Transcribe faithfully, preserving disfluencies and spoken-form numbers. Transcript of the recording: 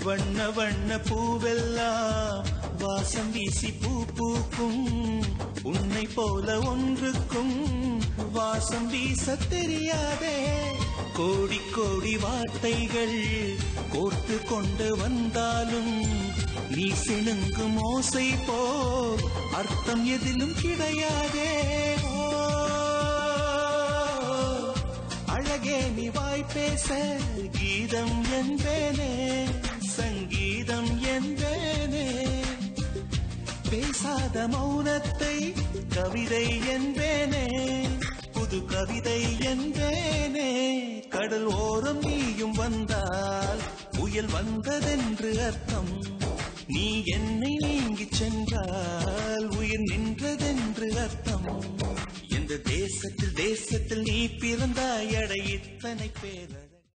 வண்ண வண்ண பூவெல்லாம் வாசம் வீசி பூ பூக்கும் உன்னை போல ஒன்றுக்கும் வாசம் வீச தெரியாதே கோடி கோடி வார்த்தைகள் கோர்த்து கொண்டு வந்தாலும் நீ சிணுங்கும் ஓசை போல் அர்த்தம் எதிலும் கிடையாதே அழகே நீ வாய் பேச கீதம் என்பேனே சங்கீதம் என்பேனே பேசாத மௌனத்தை கவிதை என்பேனே புது கவிதை என்பேனே கடல் ஓரம் நீயும் வந்தால் புயல் வந்ததென்று அர்த்தம் நீ என்னை நீங்கி சென்றால் உயிர் நின்றதென்று அர்த்தம் எந்த தேசத்தில் தேசத்தில் நீ பிறந்தாய் அட இத்தனை பேர்